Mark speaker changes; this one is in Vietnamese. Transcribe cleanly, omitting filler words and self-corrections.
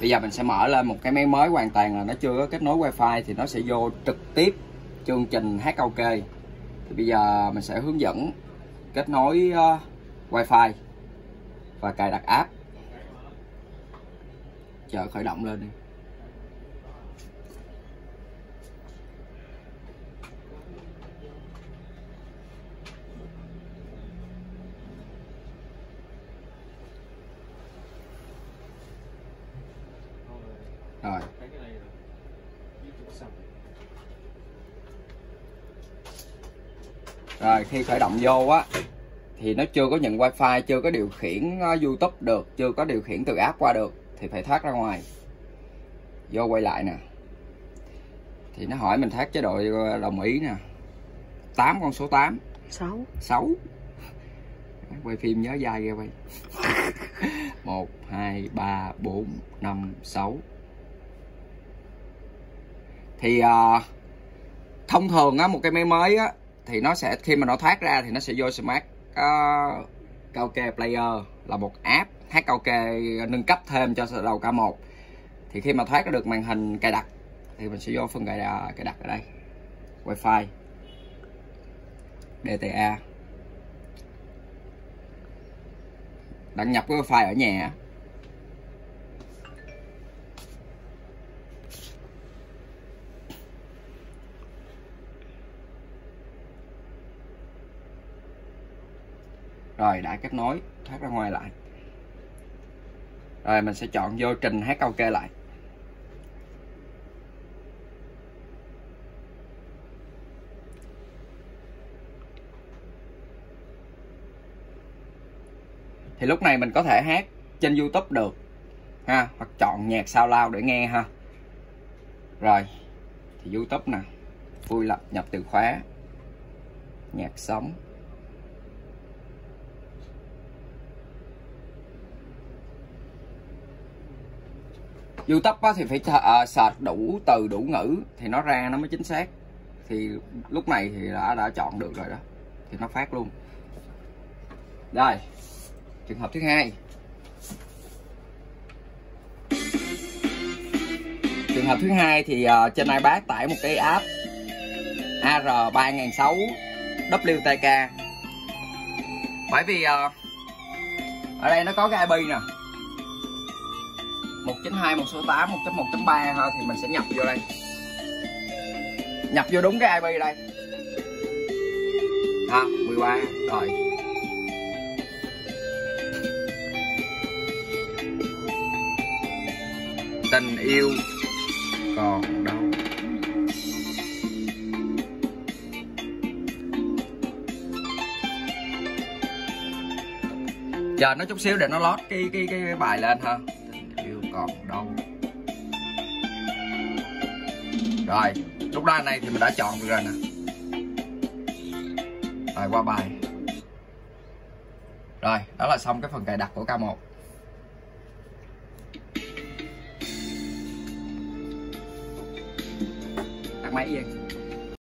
Speaker 1: Bây giờ mình sẽ mở lên một cái máy mới hoàn toàn là nó chưa có kết nối wifi, thì nó sẽ vô trực tiếp chương trình hát karaoke. Thì bây giờ mình sẽ hướng dẫn kết nối wifi và cài đặt app. Chờ khởi động lên đi. Rồi khi khởi động vô á thì nó chưa có nhận wifi, chưa có điều khiển YouTube được, chưa có điều khiển từ app qua được, thì phải thoát ra ngoài. Vô quay lại nè, thì nó hỏi mình thoát chế độ đồng ý nè. 8 con số 8 6 quay phim nhớ dai ra quay. 1 2 3 4 5 6. Thì thông thường á, một cái máy mới á thì nó sẽ, khi mà nó thoát ra thì nó sẽ vô Smart Karaoke Player, là một app hát karaoke nâng cấp thêm cho đầu K1. Thì khi mà thoát ra được màn hình cài đặt thì mình sẽ vô phần cài đặt ở đây, wifi, DTA, đăng nhập cái wifi ở nhà. Rồi đã kết nối, thoát ra ngoài lại. Rồi mình sẽ chọn vô trình hát karaoke lại. Thì lúc này mình có thể hát trên YouTube được ha, hoặc chọn nhạc SoundCloud để nghe ha. Rồi thì YouTube nè, vui lập nhập từ khóa nhạc sống. YouTube thì phải search đủ từ đủ ngữ thì nó ra nó mới chính xác. Thì lúc này thì đã chọn được rồi đó, thì nó phát luôn. Rồi trường hợp thứ hai. Trường hợp thứ hai thì trên iPad tải một cái app AR3006 WTK. Bởi vì ở đây nó có cái IP nè, 192.168 1.1.3 ha, thì mình sẽ nhập vô đây, nhập vô đúng cái IP đây ha, 13. Rồi tình yêu còn đâu. Chờ nó chút xíu để nó lót cái bài lên ha. Tình yêu còn đâu. Rồi lúc đó này thì mình đã chọn được rồi nè. Rồi qua bài. Rồi đó là xong cái phần cài đặt của K1. Tắt máy đi.